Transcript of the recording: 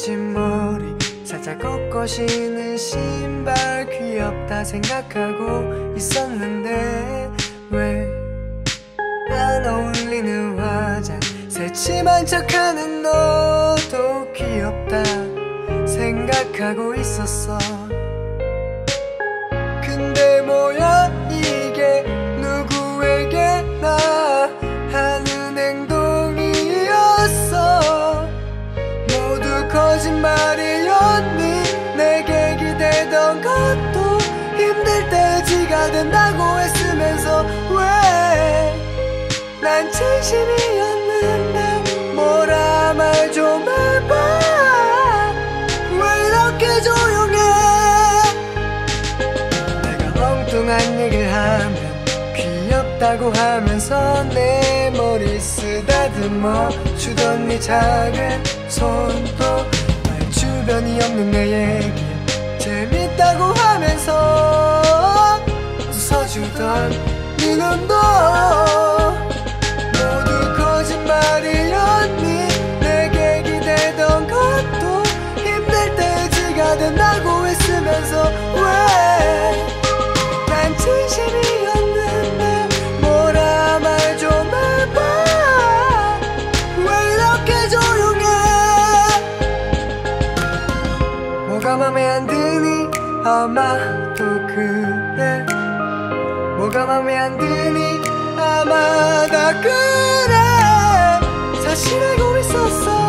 거친 머리 살짝 꺾어지는 신발 귀엽다 생각하고 있었는데 왜 안 어울리는 화장 새침한 척하는 너도 귀엽다 생각하고 있었어. 근데 뭐야 이게 누구에게나 하는 행동이었어. 모두 거짓말이었니? 내게 기대던 것도 힘들 때 지가 된다고 했으면서 왜 난 진심이었는데 뭐라 말 좀 해봐. 왜 이렇게 조용해? 내가 엉뚱한 얘기를 하면 귀엽다고 하면서 내 머리 쓰다듬어 주던 네 작은 손도 말 주변이 없는 내 얘기 재밌다고 하면서 웃어주던 네 눈도 모두 거짓말이었니? 내게 기대던 것도 힘들 때 지가 된다고 했으면서 왜 난 진심이었는데 뭐라 말 좀 해봐. 왜 이렇게 조용해? 뭐가 맘에 안 드니? 아마도 그래. 뭐가 맘에 안 드니? 아마 다 그래. 사실 알고 있었어.